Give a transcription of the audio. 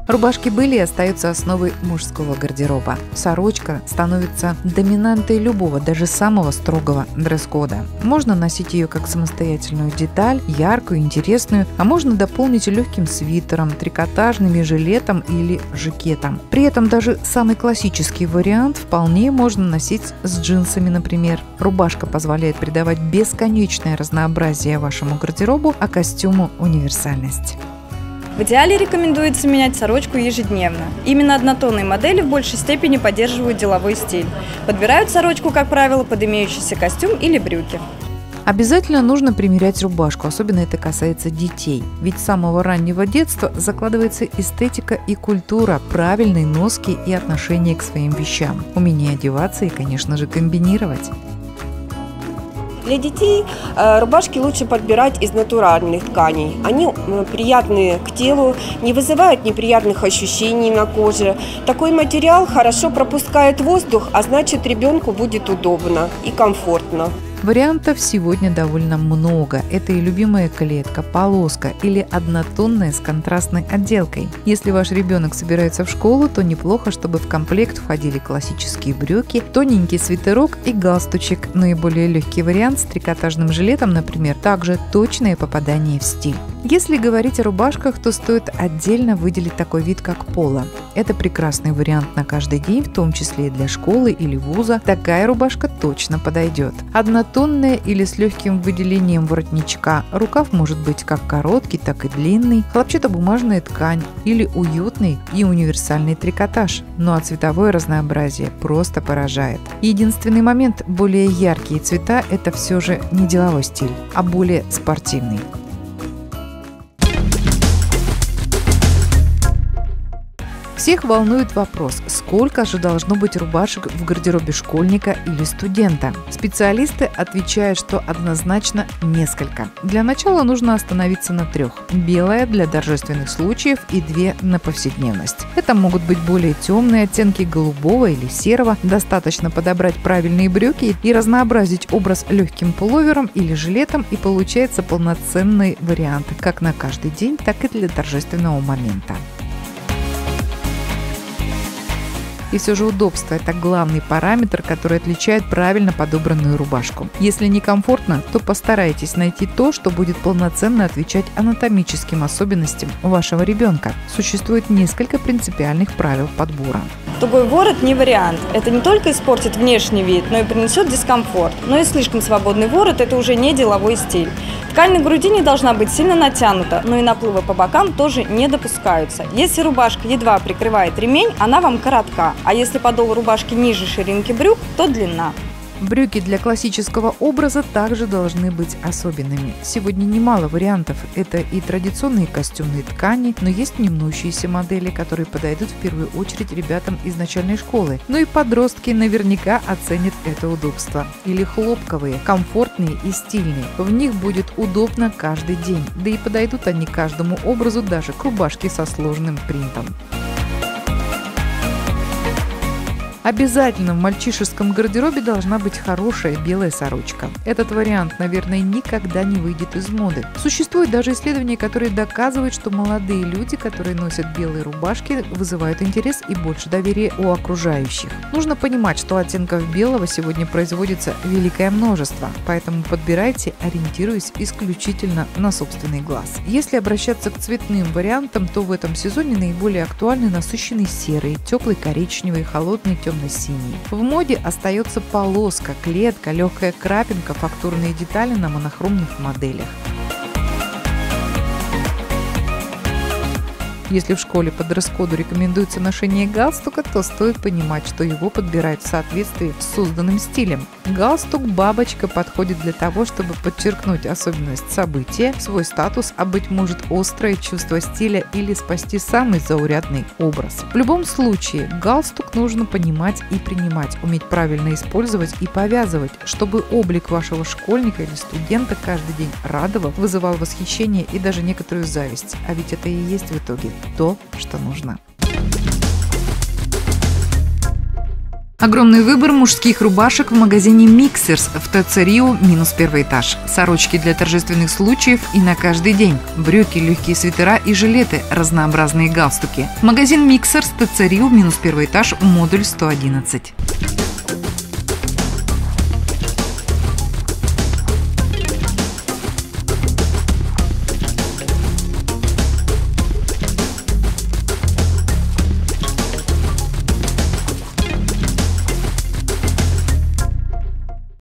Рубашки были и остаются основой мужского гардероба. Сорочка становится доминантой любого, даже самого строгого дресс-кода. Можно носить ее как самостоятельную деталь, яркую, интересную, а можно дополнить легким свитером, трикотажными жилетом или жакетом. При этом даже самый классический вариант вполне можно носить с джинсами, например. Рубашка позволяет придавать бесконечное разнообразие вашему гардеробу, а костюму – универсальность. В идеале рекомендуется менять сорочку ежедневно. Именно однотонные модели в большей степени поддерживают деловой стиль. Подбирают сорочку, как правило, под имеющийся костюм или брюки. Обязательно нужно примерять рубашку, особенно это касается детей. Ведь с самого раннего детства закладывается эстетика и культура правильной носки и отношения к своим вещам. Умение одеваться и, конечно же, комбинировать. Для детей рубашки лучше подбирать из натуральных тканей. Они приятные к телу, не вызывают неприятных ощущений на коже. Такой материал хорошо пропускает воздух, а значит, ребенку будет удобно и комфортно. Вариантов сегодня довольно много. Это и любимая клетка, полоска или однотонная с контрастной отделкой. Если ваш ребенок собирается в школу, то неплохо, чтобы в комплект входили классические брюки, тоненький свитерок и галстучек. Наиболее легкий вариант с трикотажным жилетом, например, также точное попадание в стиль. Если говорить о рубашках, то стоит отдельно выделить такой вид, как поло. Это прекрасный вариант на каждый день, в том числе и для школы или вуза. Такая рубашка точно подойдет. Однотонная или с легким выделением воротничка. Рукав может быть как короткий, так и длинный. Хлопчатобумажная ткань или уютный и универсальный трикотаж. Ну а цветовое разнообразие просто поражает. Единственный момент – более яркие цвета – это все же не деловой стиль, а более спортивный. Всех волнует вопрос, сколько же должно быть рубашек в гардеробе школьника или студента. Специалисты отвечают, что однозначно несколько. Для начала нужно остановиться на 3. Белая для торжественных случаев и 2 на повседневность. Это могут быть более темные оттенки голубого или серого. Достаточно подобрать правильные брюки и разнообразить образ легким пуловером или жилетом, и получается полноценный вариант как на каждый день, так и для торжественного момента. И все же удобство – это главный параметр, который отличает правильно подобранную рубашку. Если некомфортно, то постарайтесь найти то, что будет полноценно отвечать анатомическим особенностям вашего ребенка. Существует несколько принципиальных правил подбора. Тугой ворот не вариант. Это не только испортит внешний вид, но и принесет дискомфорт. Но и слишком свободный ворот – это уже не деловой стиль. Ткань на груди не должна быть сильно натянута, но и наплывы по бокам тоже не допускаются. Если рубашка едва прикрывает ремень, она вам коротка, а если подол рубашки ниже ширинки брюк, то длина. Брюки для классического образа также должны быть особенными. Сегодня немало вариантов. Это и традиционные костюмные ткани, но есть немнущиеся модели, которые подойдут в первую очередь ребятам из начальной школы. Но и подростки наверняка оценят это удобство. Или хлопковые, комфортные и стильные. В них будет удобно каждый день. Да и подойдут они каждому образу, даже к рубашке со сложным принтом. Обязательно в мальчишеском гардеробе должна быть хорошая белая сорочка. Этот вариант, наверное, никогда не выйдет из моды. Существуют даже исследования, которые доказывают, что молодые люди, которые носят белые рубашки, вызывают интерес и больше доверия у окружающих. Нужно понимать, что оттенков белого сегодня производится великое множество, поэтому подбирайте, ориентируясь исключительно на собственный глаз. Если обращаться к цветным вариантам, то в этом сезоне наиболее актуальны насыщенный серый, теплый коричневый, холодный темный-синий. В моде остается полоска, клетка, легкая крапинка, фактурные детали на монохромных моделях. Если в школе по дресс-коду рекомендуется ношение галстука, то стоит понимать, что его подбирают в соответствии с созданным стилем. Галстук-бабочка подходит для того, чтобы подчеркнуть особенность события, свой статус, а быть может острое чувство стиля или спасти самый заурядный образ. В любом случае, галстук нужно понимать и принимать, уметь правильно использовать и повязывать, чтобы облик вашего школьника или студента каждый день радовал, вызывал восхищение и даже некоторую зависть. А ведь это и есть в итоге то, что нужно. Огромный выбор мужских рубашек в магазине «Миксерс» в ТЦ «Рио» -1 этаж. Сорочки для торжественных случаев и на каждый день. Брюки, легкие свитера и жилеты, разнообразные галстуки. Магазин «Миксерс», ТЦ «Рио», -1 этаж, модуль 111.